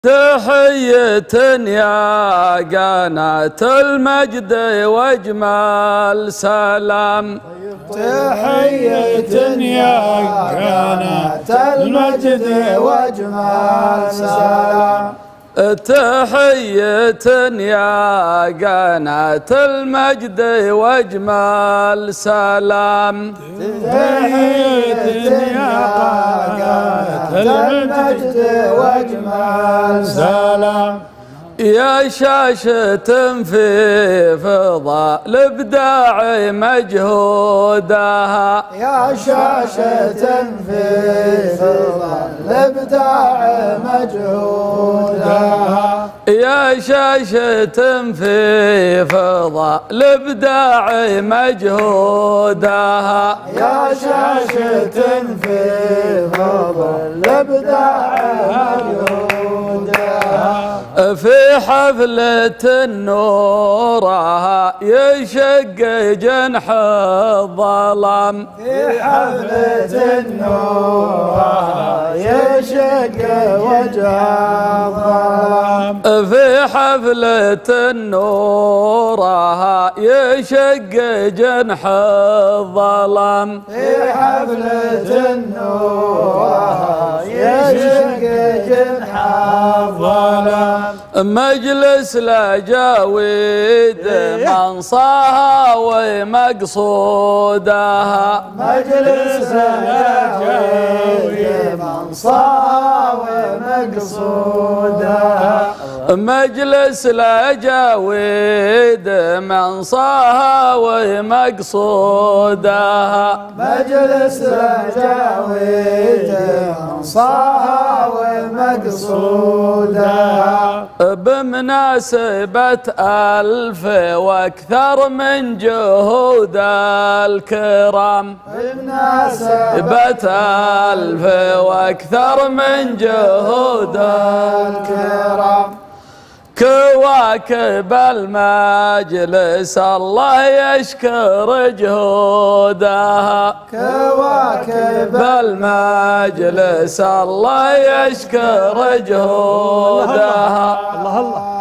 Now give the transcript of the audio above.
تحية يا قناة المجد واجمل سلام. تحية يا قناة المجد واجمل سلام. تحية يا قناة المجد واجمل سلام. تحية يا قناة المجد واجمل سلام. يا شاشة في فضاء الإبداع مجهودها، يا شاشة في فضاء الإبداع مجهودها. يا شاشة في فضاء الإبداع مجهودها. يا شاشة في فضاء الإبداع مجهودها. في حفلة نورها يشق جنح الظلام. في حفلة نورها يشق وجه الظلام. في حفلة نورها يشق جنح الظلام. في حفلة نورها يشق جنح الظلام. مجلس الأجاويد منصاها ومقصودها. مجلس الأجاويد منصاها ومقصودها. مجلس الأجاويد منصاها ومقصودها. مجلس الأجاويد منصاها ومقصودها. بمناسبة 1000 وأكثر من جهود الكرام. بمناسبة 1000 وأكثر من جهود الكرام. كواكب المجلس الله يشكر جهودها. كواكب المجلس الله يشكر جهودها. الله الله.